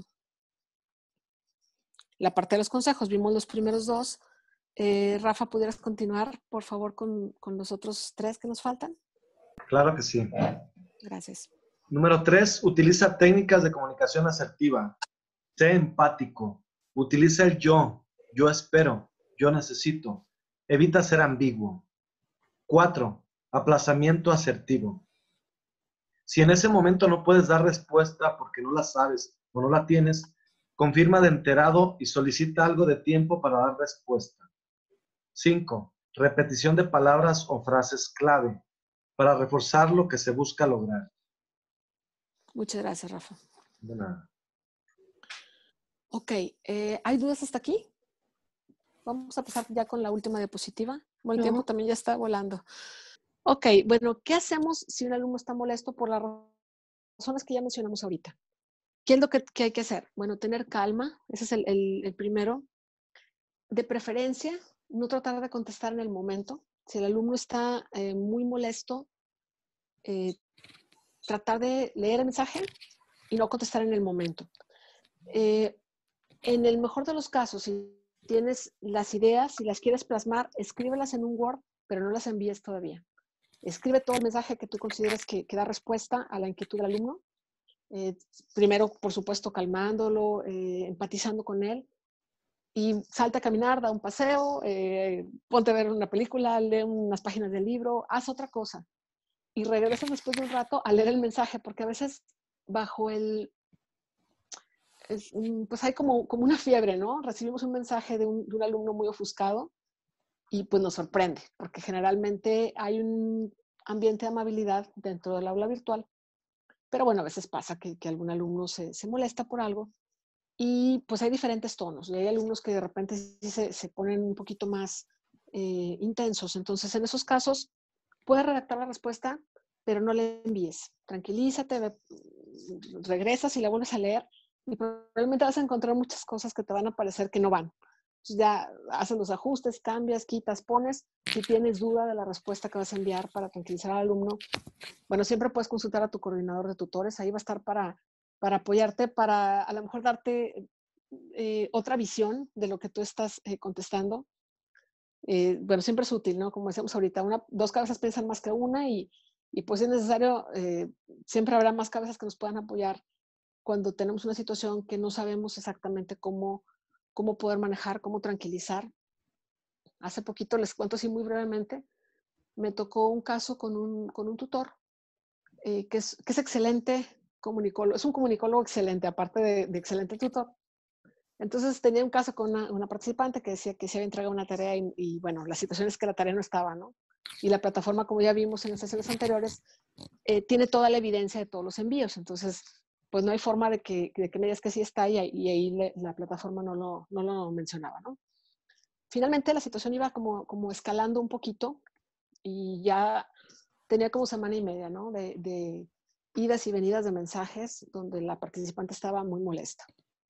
la parte de los consejos, vimos los primeros dos. Rafa, ¿pudieras continuar, por favor, con los otros tres que nos faltan? Claro que sí. Gracias. Número 3, utiliza técnicas de comunicación asertiva. Sé empático. Utiliza el yo espero, yo necesito. Evita ser ambiguo. 4, aplazamiento asertivo. Si en ese momento no puedes dar respuesta porque no la sabes o no la tienes, confirma de enterado y solicita algo de tiempo para dar respuesta. 5, repetición de palabras o frases clave para reforzar lo que se busca lograr. Muchas gracias, Rafa. De nada. Ok, ¿hay dudas hasta aquí? Vamos a pasar ya con la última diapositiva. Bueno, el tiempo también ya está volando. Ok, bueno, ¿qué hacemos si un alumno está molesto por las razones que ya mencionamos ahorita? ¿Qué es lo que hay que hacer? Bueno, tener calma, ese es el primero. De preferencia, no tratar de contestar en el momento. Si el alumno está muy molesto, tratar de leer el mensaje y no contestar en el momento. En el mejor de los casos, si tienes las ideas, si las quieres plasmar, escríbelas en un Word, pero no las envíes todavía. Escribe todo el mensaje que tú consideres que da respuesta a la inquietud del alumno. Primero, por supuesto, calmándolo, empatizando con él. Y salta a caminar, da un paseo, ponte a ver una película, lee unas páginas del libro, haz otra cosa. Y regresas después de un rato a leer el mensaje, porque a veces bajo pues hay como una fiebre, ¿no? Recibimos un mensaje de un alumno muy ofuscado y pues nos sorprende, porque generalmente hay un ambiente de amabilidad dentro del aula virtual, pero bueno, a veces pasa que algún alumno se molesta por algo y pues hay diferentes tonos. Y hay alumnos que de repente sí se ponen un poquito más intensos. Entonces, en esos casos, puedes redactar la respuesta, pero no le envíes. Tranquilízate, regresas y la vuelves a leer y probablemente vas a encontrar muchas cosas que te van a parecer que no van. Entonces ya haces los ajustes, cambias, quitas, pones. Si tienes duda de la respuesta que vas a enviar para tranquilizar al alumno, bueno, siempre puedes consultar a tu coordinador de tutores. Ahí va a estar para apoyarte, para a lo mejor darte otra visión de lo que tú estás contestando. Bueno, siempre es útil, ¿no? Como decíamos ahorita, dos cabezas piensan más que una y pues si es necesario, siempre habrá más cabezas que nos puedan apoyar cuando tenemos una situación que no sabemos exactamente cómo poder manejar, cómo tranquilizar. Hace poquito, les cuento así muy brevemente, me tocó un caso con un tutor que es excelente comunicólogo, es un comunicólogo excelente, aparte de excelente tutor. Entonces tenía un caso con una participante que decía que se había entregado una tarea y bueno, la situación es que la tarea no estaba, ¿no? Y la plataforma, como ya vimos en las sesiones anteriores, tiene toda la evidencia de todos los envíos. Entonces, pues no hay forma de que me digas que sí está y ahí la plataforma no lo mencionaba, ¿no? Finalmente la situación iba como escalando un poquito y ya tenía como semana y media, ¿no? De idas y venidas de mensajes donde la participante estaba muy molesta.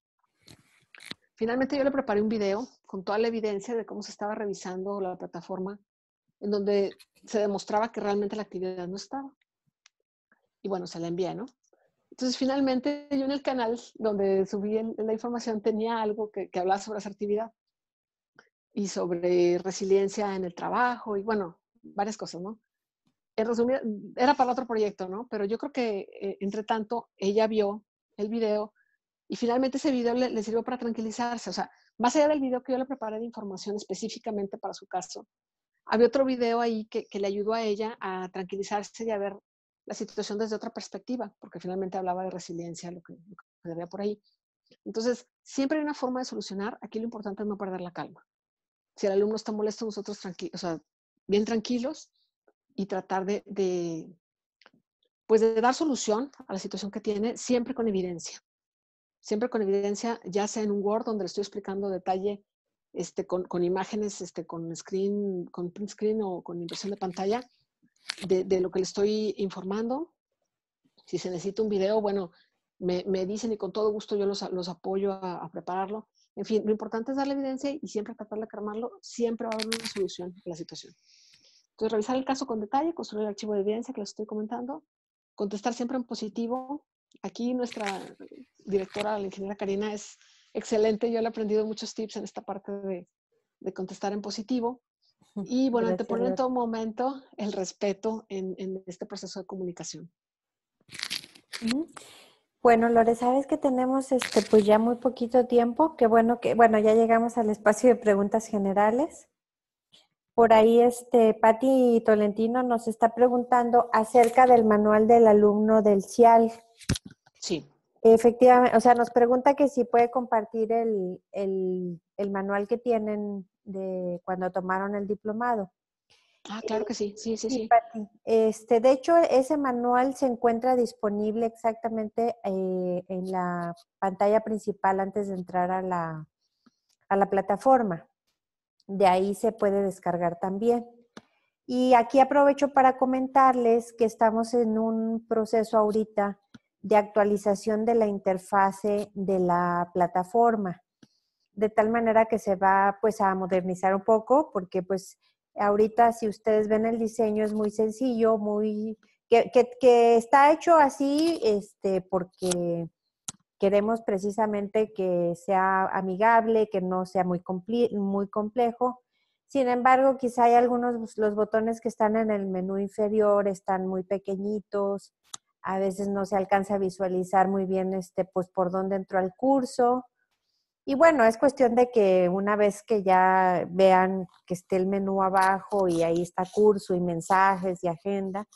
Finalmente yo le preparé un video con toda la evidencia de cómo se estaba revisando la plataforma, en donde se demostraba que realmente la actividad no estaba. Y bueno, se la envié, ¿no? Entonces, finalmente, yo en el canal donde subí la información tenía algo que hablaba sobre asertividad y sobre resiliencia en el trabajo y, bueno, varias cosas, ¿no? En resumen, era para otro proyecto, ¿no? Pero yo creo que, entre tanto, ella vio el video y finalmente ese video le sirvió para tranquilizarse. O sea, más allá del video que yo le preparé de información específicamente para su caso, había otro video ahí que le ayudó a ella a tranquilizarse y a ver la situación desde otra perspectiva, porque finalmente hablaba de resiliencia, lo que había por ahí. Entonces, siempre hay una forma de solucionar. Aquí lo importante es no perder la calma. Si el alumno está molesto, nosotros bien tranquilos y tratar pues de dar solución a la situación que tiene, siempre con evidencia. Siempre con evidencia, ya sea en un Word donde le estoy explicando detalle con imágenes, con print screen o con impresión de pantalla de lo que le estoy informando. Si se necesita un video, bueno, me dicen y con todo gusto yo los apoyo a prepararlo. En fin, lo importante es darle evidencia y siempre tratar de calmarlo. Siempre va a haber una solución a la situación. Entonces, revisar el caso con detalle, construir el archivo de evidencia que les estoy comentando, contestar siempre en positivo. Aquí nuestra directora, la ingeniera Karina, es excelente. Yo le he aprendido muchos tips en esta parte de contestar en positivo. Y bueno, anteponer en todo momento el respeto en este proceso de comunicación. Bueno, Lore, sabes que tenemos pues ya muy poquito tiempo. Qué bueno bueno, ya llegamos al espacio de preguntas generales. Por ahí Pati Tolentino nos está preguntando acerca del manual del alumno del CIAL. Sí. Efectivamente, o sea, nos pregunta que si puede compartir el manual que tienen de cuando tomaron el diplomado. Ah, claro que sí, sí. Pati. De hecho, ese manual se encuentra disponible exactamente en la pantalla principal antes de entrar a la plataforma. De ahí se puede descargar también. Y aquí aprovecho para comentarles que estamos en un proceso ahorita de actualización de la interfase de la plataforma, de tal manera que se va pues a modernizar un poco, porque pues ahorita si ustedes ven el diseño es muy sencillo, que está hecho así porque queremos precisamente que sea amigable, que no sea muy complejo. Sin embargo, quizá hay los botones que están en el menú inferior están muy pequeñitos, a veces no se alcanza a visualizar muy bien pues por dónde entró el curso. Y bueno, es cuestión de que una vez que ya vean que esté el menú abajo y ahí está curso y mensajes y agenda,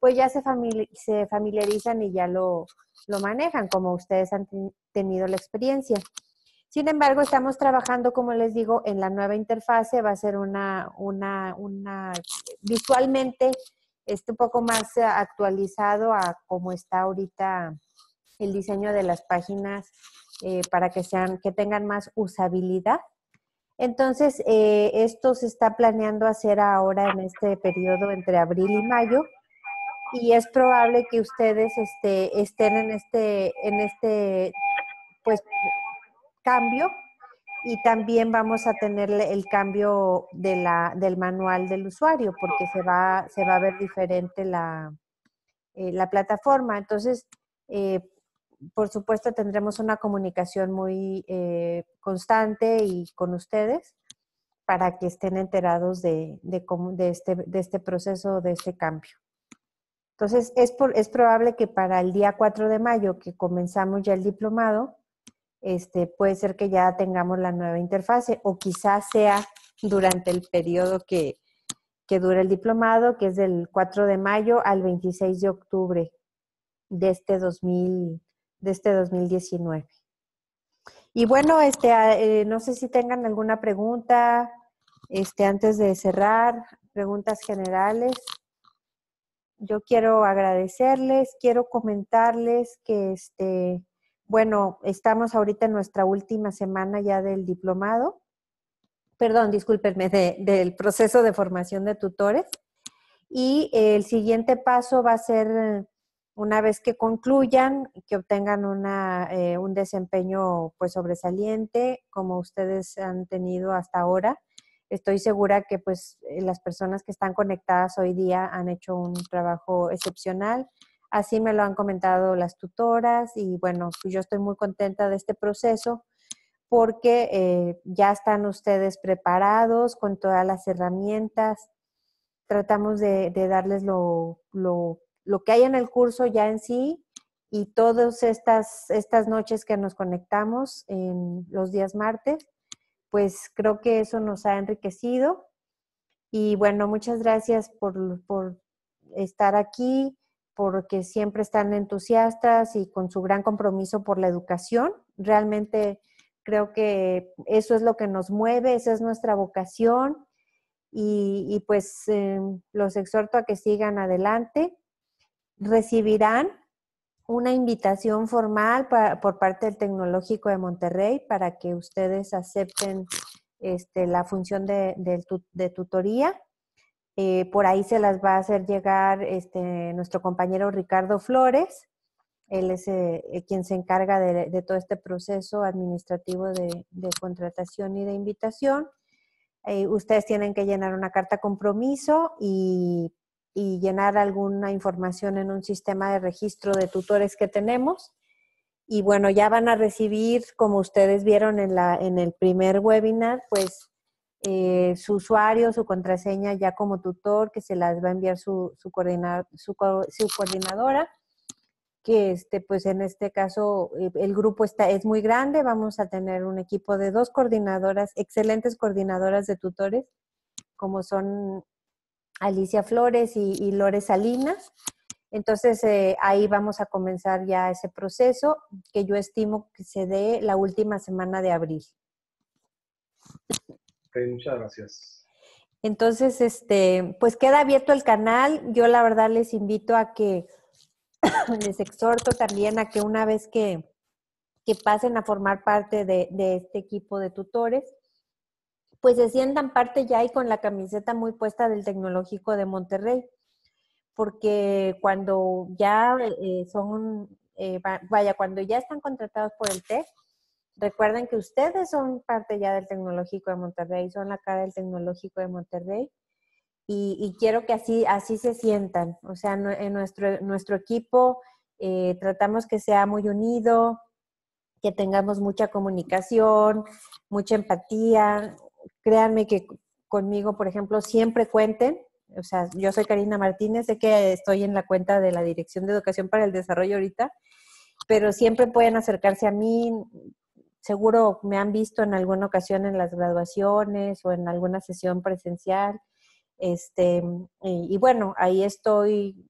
pues ya se familiarizan y ya lo manejan, como ustedes han tenido la experiencia. Sin embargo, estamos trabajando, como les digo, en la nueva interfase. Va a ser una visualmente un poco más actualizado a cómo está ahorita el diseño de las páginas, para que tengan más usabilidad. Entonces, esto se está planeando hacer ahora en este periodo entre abril y mayo, y es probable que ustedes estén en este pues cambio, y también vamos a tener el cambio del manual del usuario, porque se va a ver diferente la plataforma. Entonces, por supuesto, tendremos una comunicación muy constante y con ustedes para que estén enterados de este proceso, de este cambio. Entonces, es probable que para el día 4 de mayo, que comenzamos ya el diplomado, puede ser que ya tengamos la nueva interfase, o quizás sea durante el periodo que dura el diplomado, que es del 4 de mayo al 26 de octubre de este 2019. Y bueno, no sé si tengan alguna pregunta antes de cerrar, preguntas generales. Yo quiero agradecerles, quiero comentarles que bueno, estamos ahorita en nuestra última semana ya del diplomado. Perdón, discúlpenme, del proceso de formación de tutores. Y el siguiente paso va a ser, una vez que concluyan, que obtengan un desempeño pues sobresaliente, como ustedes han tenido hasta ahora. Estoy segura que pues las personas que están conectadas hoy día han hecho un trabajo excepcional. Así me lo han comentado las tutoras, y bueno, pues yo estoy muy contenta de este proceso, porque ya están ustedes preparados con todas las herramientas. Tratamos de darles lo que hay en el curso ya en sí, y todas estas noches que nos conectamos en los días martes, pues creo que eso nos ha enriquecido. Y bueno, muchas gracias por estar aquí, porque siempre están entusiastas y con su gran compromiso por la educación. Realmente creo que eso es lo que nos mueve, esa es nuestra vocación, y pues los exhorto a que sigan adelante. Recibirán una invitación formal por parte del Tecnológico de Monterrey para que ustedes acepten la función de tutoría. Por ahí se las va a hacer llegar nuestro compañero Ricardo Flores. Él es quien se encarga de todo este proceso administrativo de contratación y de invitación. Ustedes tienen que llenar una carta compromiso y llenar alguna información en un sistema de registro de tutores que tenemos. Y bueno, ya van a recibir, como ustedes vieron en el primer webinar, pues su usuario, su contraseña ya como tutor, que se las va a enviar su coordinadora, que pues en este caso el grupo es muy grande. Vamos a tener un equipo de 2 coordinadoras, excelentes coordinadoras de tutores, como son Alicia Flores y Lore Salinas. Entonces ahí vamos a comenzar ya ese proceso, que yo estimo que se dé la última semana de abril. Ok, muchas gracias. Entonces, pues queda abierto el canal. Yo la verdad les invito a que les exhorto también a que una vez que pasen a formar parte de este equipo de tutores, pues se sientan parte ya y con la camiseta muy puesta del Tecnológico de Monterrey, porque cuando ya cuando ya están contratados por el TEC, recuerden que ustedes son parte ya del Tecnológico de Monterrey, son la cara del Tecnológico de Monterrey. Y quiero que así se sientan. O sea, en nuestro equipo tratamos que sea muy unido, que tengamos mucha comunicación, mucha empatía. Créanme que conmigo, por ejemplo, siempre cuenten. O sea, yo soy Karina Martínez, sé que estoy en la cuenta de la Dirección de Educación para el Desarrollo ahorita, pero siempre pueden acercarse a mí. Seguro me han visto en alguna ocasión en las graduaciones o en alguna sesión presencial. Y bueno, ahí estoy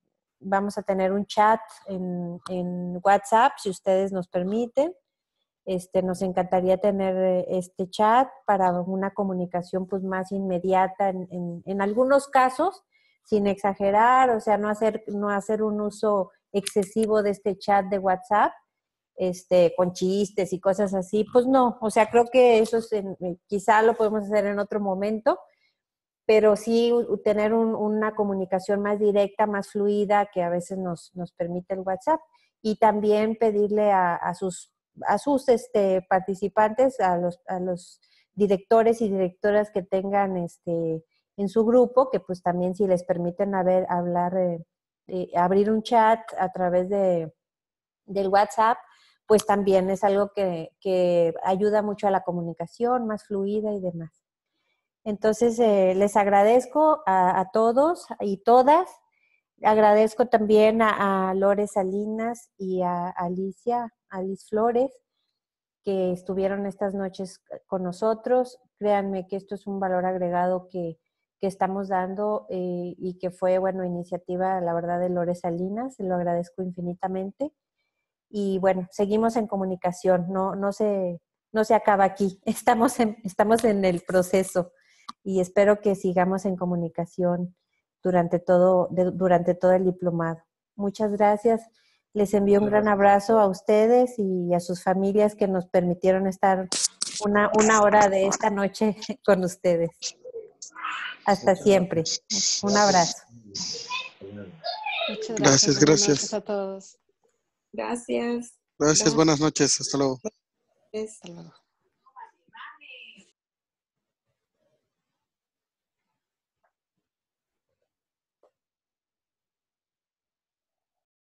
vamos a tener un chat en WhatsApp, si ustedes nos permiten. Nos encantaría tener este chat para una comunicación pues más inmediata en algunos casos, sin exagerar, o sea, no hacer un uso excesivo de este chat de WhatsApp, con chistes y cosas así, pues no, o sea, creo que eso quizá lo podemos hacer en otro momento, pero sí tener una comunicación más directa, más fluida, que a veces nos permite el WhatsApp, y también pedirle a sus participantes, a los directores y directoras que tengan en su grupo, que pues también si les permiten abrir un chat a través del WhatsApp, pues también es algo que ayuda mucho a la comunicación más fluida y demás. Entonces, les agradezco a todos y todas. Agradezco también a Lore Salinas y a Alice Flores, que estuvieron estas noches con nosotros. Créanme que esto es un valor agregado que estamos dando y que fue, iniciativa, la verdad, de Lore Salinas. Lo agradezco infinitamente. Y bueno, seguimos en comunicación. No se acaba aquí. Estamos en el proceso y espero que sigamos en comunicación durante todo el diplomado. Muchas gracias. Les envío un gran abrazo a ustedes y a sus familias que nos permitieron estar una hora de esta noche con ustedes. Hasta siempre. Un abrazo. Muchas Gracias, gracias. Buenas gracias. noches a todos. Gracias. Gracias, buenas noches. Hasta luego. Gracias. Hasta luego.